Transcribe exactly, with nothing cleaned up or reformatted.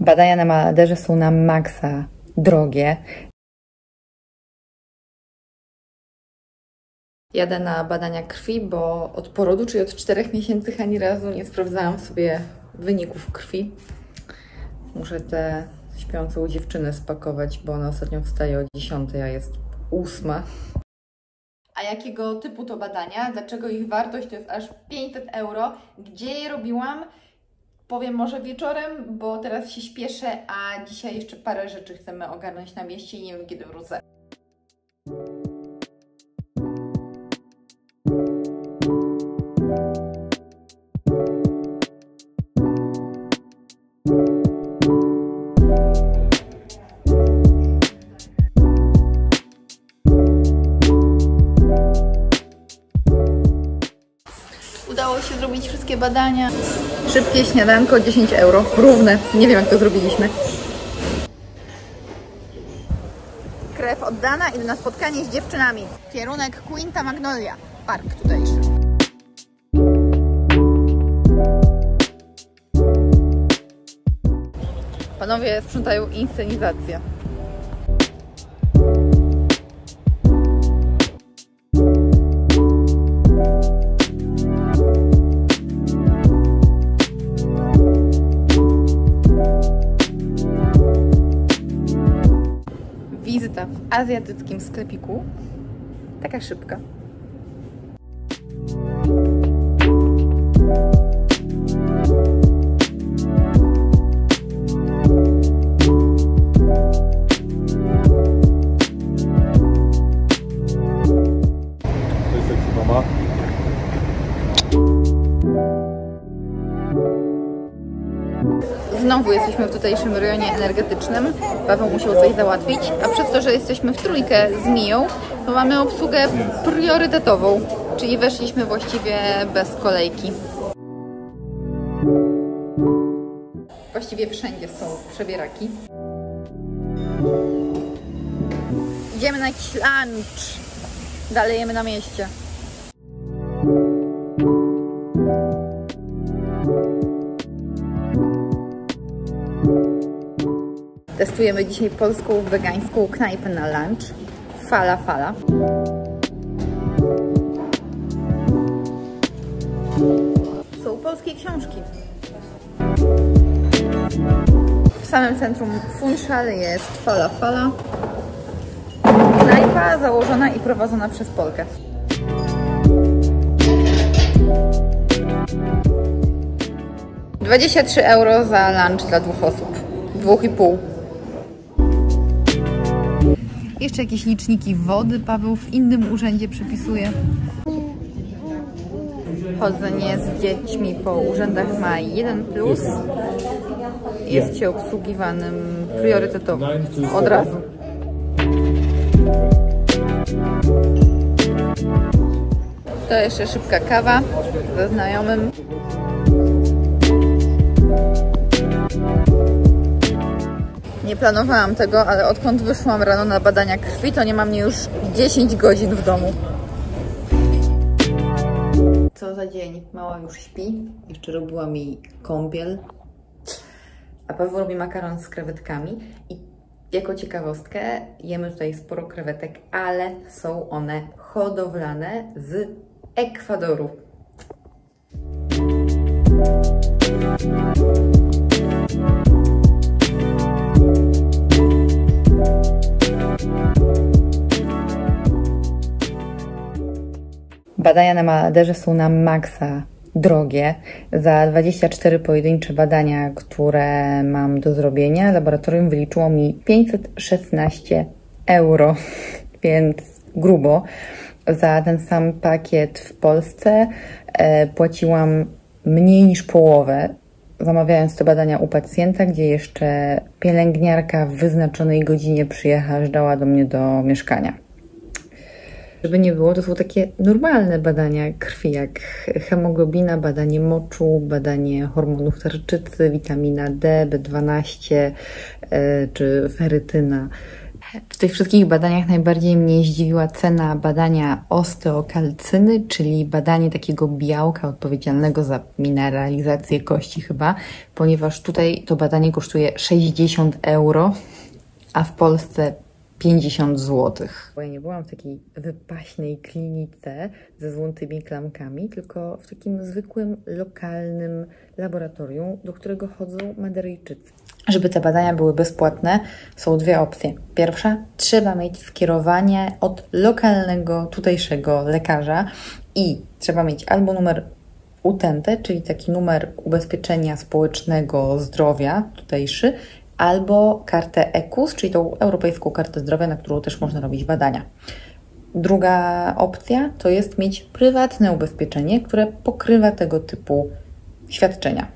Badania na maladerze są na maksa drogie. Jadę na badania krwi, bo od porodu, czyli od czterech miesięcy ani razu nie sprawdzałam sobie wyników krwi. Muszę tę śpiącą dziewczynę spakować, bo ona ostatnio wstaje o dziesiątej, a jest ósma. A jakiego typu to badania? Dlaczego ich wartość to jest aż pięćset euro? Gdzie je robiłam? Powiem może wieczorem, bo teraz się śpieszę, a dzisiaj jeszcze parę rzeczy chcemy ogarnąć na mieście i nie wiem, kiedy wrócę. Udało się zrobić wszystkie badania. Szybkie śniadanko, dziesięć euro. Równe. Nie wiem, jak to zrobiliśmy. Krew oddana, idę na spotkanie z dziewczynami. Kierunek Quinta Magnolia. Park tutejszy. Panowie sprzątają inscenizację. Wizyta w azjatyckim sklepiku. Taka szybka. Znowu jesteśmy w tutejszym rejonie energetycznym. Paweł musiał coś załatwić, a przez to, że jesteśmy w trójkę z Miją, to mamy obsługę priorytetową, czyli weszliśmy właściwie bez kolejki. Właściwie wszędzie są przebieraki. Idziemy na jakiś lunch. Dalej jemy na mieście. Testujemy dzisiaj polską, wegańską knajpę na lunch. Fala Fala. Są polskie książki. W samym centrum Funchal jest Fala Fala. Knajpa założona i prowadzona przez Polkę. dwadzieścia trzy euro za lunch dla dwóch osób. Dwóch i pół. Jeszcze jakieś liczniki wody Paweł w innym urzędzie przypisuje. Chodzenie z dziećmi po urzędach ma jeden plus. Jest się obsługiwanym priorytetowo. Od razu. To jeszcze szybka kawa ze znajomym. Nie planowałam tego, ale odkąd wyszłam rano na badania krwi, to nie mam mnie już dziesięć godzin w domu. Co za dzień? Mała już śpi. Jeszcze robiłam jej kąpiel. A Paweł robi makaron z krewetkami. I jako ciekawostkę jemy tutaj sporo krewetek, ale są one hodowlane z Ekwadoru. Badania na maladerze są na maksa drogie. Za dwadzieścia cztery pojedyncze badania, które mam do zrobienia, laboratorium wyliczyło mi pięćset szesnaście euro, więc grubo. Za ten sam pakiet w Polsce e, płaciłam mniej niż połowę, zamawiając te badania u pacjenta, gdzie jeszcze pielęgniarka w wyznaczonej godzinie przyjeżdżała do mnie do mieszkania. Żeby nie było, to są takie normalne badania krwi, jak hemoglobina, badanie moczu, badanie hormonów tarczycy, witamina D, B dwanaście yy, czy ferytyna. W tych wszystkich badaniach najbardziej mnie zdziwiła cena badania osteokalcyny, czyli badanie takiego białka odpowiedzialnego za mineralizację kości chyba, ponieważ tutaj to badanie kosztuje sześćdziesiąt euro, a w Polsce pięćdziesiąt złotych. Bo ja nie byłam w takiej wypaśnej klinice ze złotymi klamkami, tylko w takim zwykłym, lokalnym laboratorium, do którego chodzą Maderyjczycy. Żeby te badania były bezpłatne, są dwie opcje. Pierwsza, trzeba mieć skierowanie od lokalnego, tutejszego lekarza i trzeba mieć albo numer U T E N T E, czyli taki numer ubezpieczenia społecznego zdrowia tutejszy, albo kartę E K U S, czyli tą Europejską Kartę Zdrowia, na którą też można robić badania. Druga opcja to jest mieć prywatne ubezpieczenie, które pokrywa tego typu świadczenia.